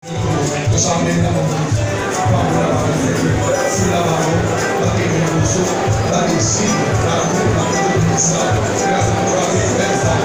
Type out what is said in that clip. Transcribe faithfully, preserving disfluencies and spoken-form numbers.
Lo saben la mamá, vamos a la base, si la vamos, la tiene el uso, la decide, la boca, la pensar, gracias por haber pensado.